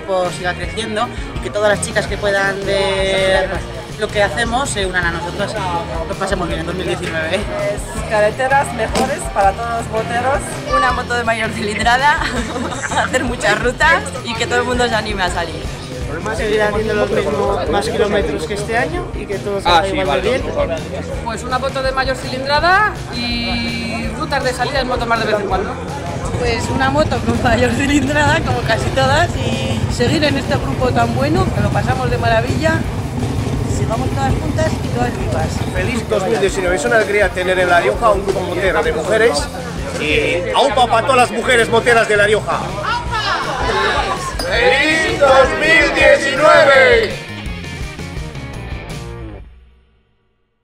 grupo siga creciendo y que todas las chicas que puedan ver lo que hacemos se unan a nosotros y lo pasemos bien en 2019. Carreteras mejores para todos los moteros, una moto de mayor cilindrada, hacer muchas rutas y que todo el mundo se anime a salir. Seguir haciendo lo mismo, más kilómetros que este año y que todo salga igual de bien. Pues una moto de mayor cilindrada y rutas de salida en moto más de vez en cuando. Pues una moto con mayor cilindrada, como casi todas, y seguir en este grupo tan bueno, que lo pasamos de maravilla, sigamos todas juntas y todas vivas. Feliz 2019, es una alegría tener en La Rioja un grupo motero de mujeres y ¡aupa para todas las mujeres moteras de La Rioja! ¡Feliz 2019!